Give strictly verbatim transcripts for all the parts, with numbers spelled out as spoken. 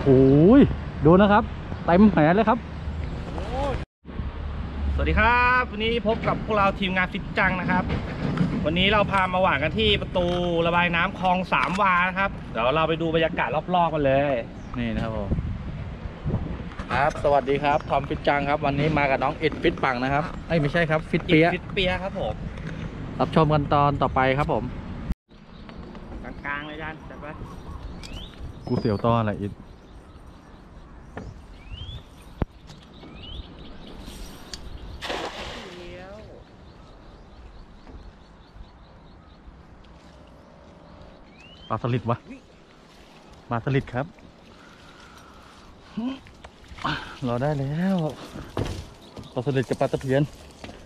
โอ้ยดูนะครับเต็มแผลเลยครับสวัสดีครับวันนี้พบกับพวกเราทีมงานฟิตจังนะครับวันนี้เราพามาหว่านกันที่ประตูระบายน้ำคลองสามวานะครับเดี๋ยวเราไปดูบรรยากาศรอบๆกันเลยนี่นะครับผมครับสวัสดีครับทอมฟิตจังครับวันนี้มากับน้องอิดฟิตปังนะครับไอ้ไม่ใช่ครับฟิตเปียฟิตเปียครับผมรับชมกันตอนต่อไปครับผมกลางๆเลยจานจัดไปกูเสียวต้ออะไรอิดปลาสลิดวะปลาสลิดครับรอได้แล้วปลาสลิดกับปลาตะเพียน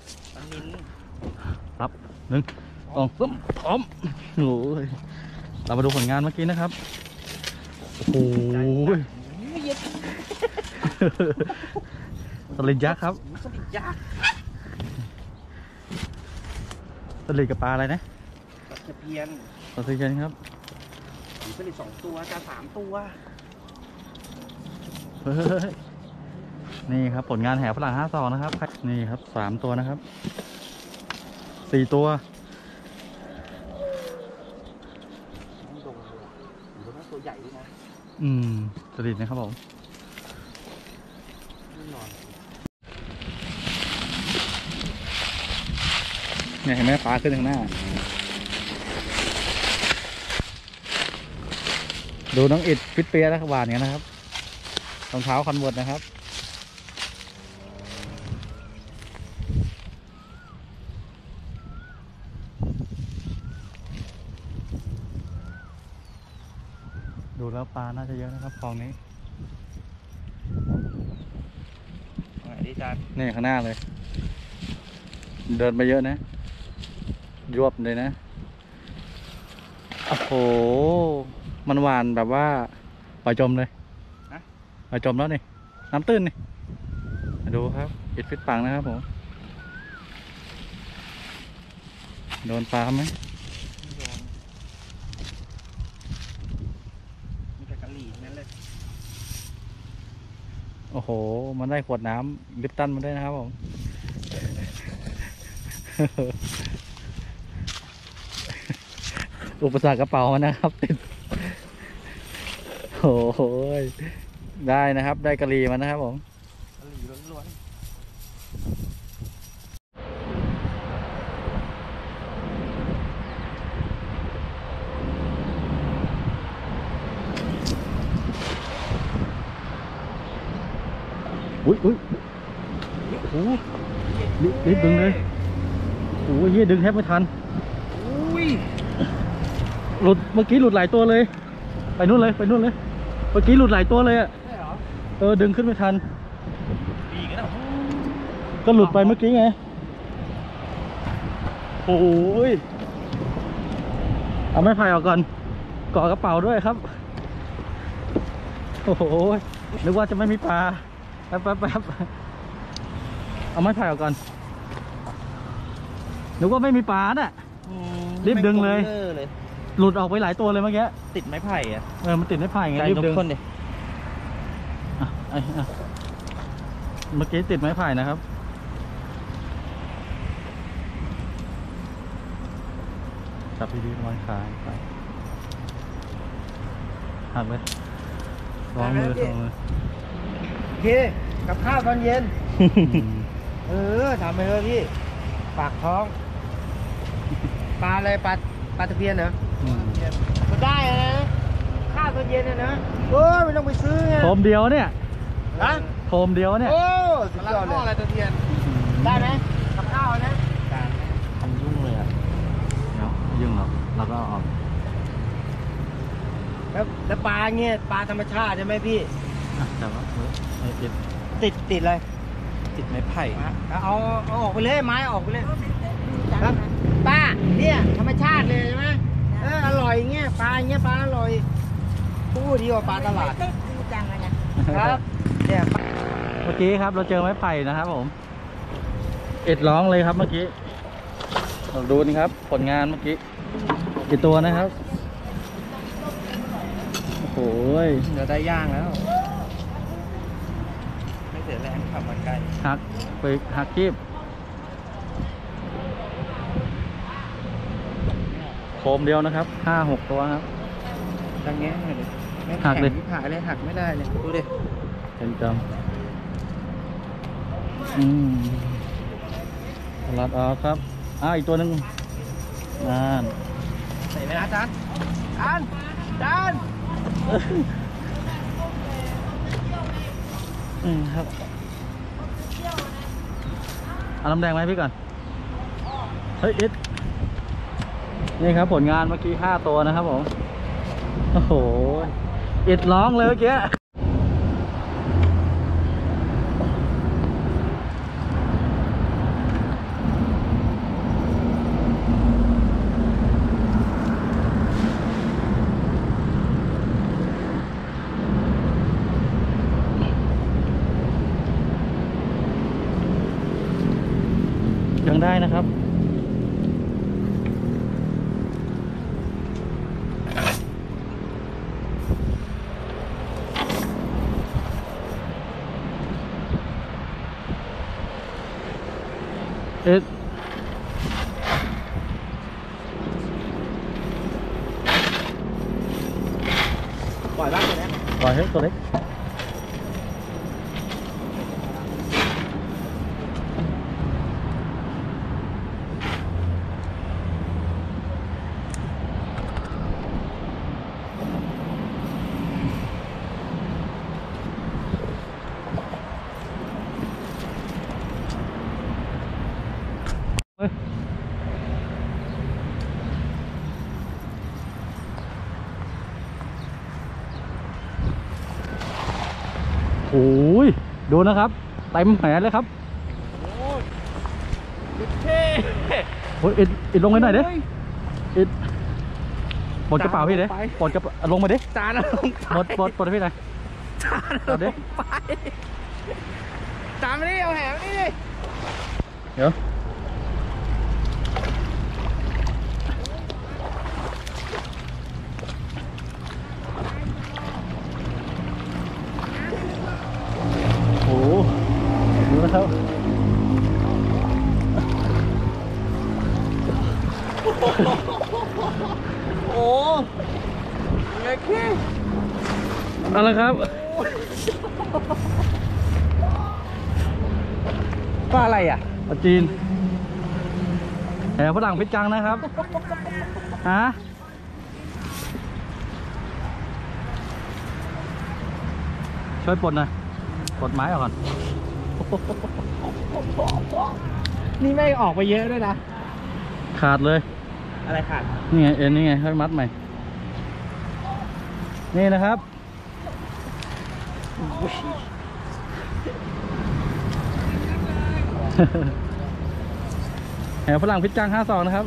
ครับหนึ่งสองสามพร้อมโอ้ยเรามาดูผลงานเมื่อกี้นะครับโอ้โหสลิดยักษ์ครับสลิดยักษ์สลิดกับปลาอะไรนะปลาตะเพียนปลาตะเพียนครับสลิดสองตัวจะสามตัวนี่ครับผลงานแห่ฝรั่งห้าซองนะครับนี่ครับสามตัวนะครับสี่ตัวตัวใหญ่ด้วยนะอืมสลิดนะครับผมเนี่ยเห็นไหมปลาขึ้นข้างหน้าดูน้องอิดฟิตเปียแล้วหวานกันนะครับรองเท้าคอนเวิร์ตนะครับดูแล้วปลาน่าจะเยอะนะครับคลองนี้ไหนดีจานนี่ข้างหน้าเลยเดินไปเยอะนะยวบเลยนะโอ้โหมันหวานแบบว่าปล่อยจมเลยนะปล่อยจมแล้วนี่น้ำตื้นนี่ดูครับอิดฟิตปังนะครับผมโดนปลาไหมมีแต่กะหรี่นั่นเลยโอ้โหมันได้ขวดน้ำลิปตันมาได้นะครับผมอุปสรรคกระเป๋ามันนะครับติดโอ้โหได้นะครับได้กะหรี่มันนะครับผมกะหรี่ล้วนๆอุ้ยอุ้ยโอ้โหรีบดึงเลยโอ้ยดึงแทบไม่ทันอุ้ยหลุดเมื่อกี้หลุดหลายตัวเลยไปนู่นเลยไปนู่นเลยเมื่อกี้หลุดหลายตัวเลยอ่ะใช่เหรอเออดึงขึ้นไม่ทันดีกันนะก็หลุดไปเมื่อกี้ไงโอ้ยเอาไม้พายออกก่อนเกาะกระเป๋าด้วยครับโอ้โหนึกว่าจะไม่มีปลาแป๊บแป๊บแป๊บเอาไม้พายออกก่อนนึกว่าไม่มีปลาน่ะรีบดึงเลยหลุดออกไปหลายตัวเลยเมื่อกี้ติดไม้ไผ่อะเออมันติดไม้ไผ่ไงรีบดึงคนดิอ่ะไอ้อ่ะเมื่อกี้ติดไม้ไผ่นะครับจับดีๆวางขาไปหักเลยลองมือลองมือโอเคกับข้าวตอนเย็นเออทำไปเถอะพี่ปากท้องปลาอะไรปลาปลาตะเพียนเหรอก็ได้นะข้าวตอนเย็นนะนะโอ้ยไม่ต้องไปซื้อไงโคมเดียวเนี่ยนะโคมเดียวเนี่ยโอ้สุดยอดเลยอะไรตะเพียนได้ไหมกับข้าวนะทำยุ่งเลยอ่ะเนาะยุ่งหรอเราก็ออกแล้วแล้วปลาเงี้ยปลาธรรมชาติใช่ไหมพี่แต่ว่าติดติดติดอะไรติดไม้ไผ่เอาเอาออกไปเลยไม้ออกไปเลยครับป้าเนี่ยธรรมชาติเลยใช่ไหมเอออร่อยเงี้ยปลาเงี้ยปลาอร่อยพูดดีกว่าปลาตลาดครับเนี่ยเมื่อกี้ครับเราเจอไม้ไผ่นะครับผมเอ็ดร้องเลยครับเมื่อกี้เราดูนี่ครับผลงานเมื่อกี้กี่ตัวนะครับโอ้โหยเดี๋ยวได้ย่างแล้ว ไม่เสียแรงขับมาไกลหักไปหักคีบโคมเดียวนะครับห้าหกตัวครับดังแง่หน่อยเลยไม่หัแข็กเลยงที่ผายเลยหักไม่ได้เลยดูดิเป็นจำอืมรัดออกครับอ้าวอีกตัวหนึ่งนั่นใส่ไหมนะจานจานจานอืมครับเอาน้ำแดงไหมาให้พี่ก่อนเฮ้ยเอ็ดนี่ครับผลงานเมื่อกี้ห้าตัวนะครับผมโอ้โหเอ็ดร้องเลยเมื่อกี้ยังได้นะครับเอ็ดปล่อยบ้างตัวนี้ปล่อยให้ตัวเล็กเฮ้ยโอ้ยดูนะครับเต็มแผลเลยครับโอ้ยเท่โอ้ยเอ็ดเอ็ดลงไปหน่อยดิเอ็ดปลดกระเป๋าพี่ดิปลดกระเป๋าลงมาดิจานลงปลดปลดปลดให้พี่หน่อยจานเอาดิลงไปจานมาดิเอาแหมนี่ดิเดี๋ยวโอ้โหดูนะครับโอ้ไงขี้เอาละครับปลาอะไรอ่ะปลาจีนแหฝรั่งเพชรจังนะครับฮะช่วยปลดหน่อยปลดไม้ออกก่อนนี่ไม่ออกไปเยอะด้วยนะขาดเลยอะไรขาดนี่ไงเอ็นนี่ไงให้มัดใหม่นี่นะครับแหฝรั่งพิษจังห้าสองนะครับ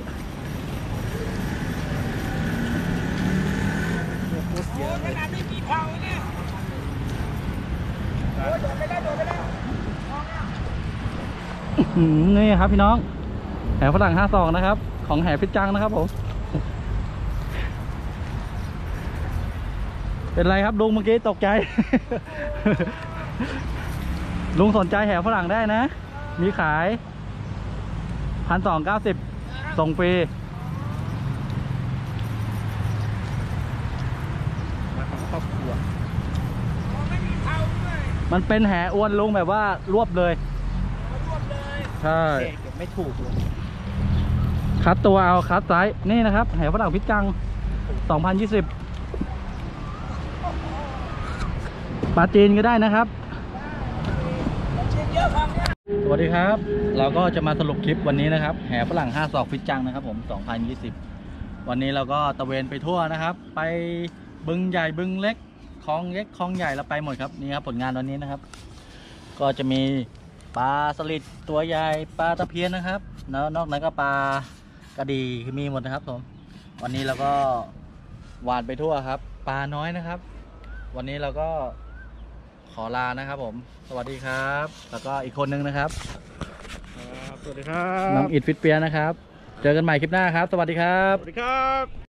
อืมนี่ครับพี่น้องแหฝรั่งห้าสองนะครับของแหพิษจังนะครับผมเป็นไรครับลุงเมื่อกี้ตกใจ ลุงสนใจแหฝรั่งได้นะมีขายพันสองเก้าสิบส่งฟรีมาของครอบครัวมันเป็นแหอวนลุงแบบว่ารวบเลยใช่เก็บไม่ถูกเลยคัดตัวเอาคัดไซส์นี่นะครับแหฝรั่งพิษจังสองพันยี่สิบปลาจีนก็ได้นะครับสวัสดีครับเราก็จะมาสรุปคลิปวันนี้นะครับแหฝรั่งห้าศอกพิษจังนะครับผมสองพันยี่สิบวันนี้เราก็ตะเวนไปทั่วนะครับไปบึงใหญ่บึงเล็กคลองเล็กคลองใหญ่เราไปหมดครับนี่ครับผลงานตอนนี้นะครับก็จะมีปลาสลิดตัวใหญ่ปลาตะเพียนนะครับแล้วนอกนั้นก็ปลากระดีคือมีหมดนะครับผมวันนี้เราก็หวานไปทั่วครับปลาน้อยนะครับวันนี้เราก็ขอลานะครับผมสวัสดีครับแล้วก็อีกคนนึงนะครับสวัสดีครับน้องอิดฟิตเปียนะครับเจอกันใหม่คลิปหน้าครับสวัสดีครับสวัสดีครับ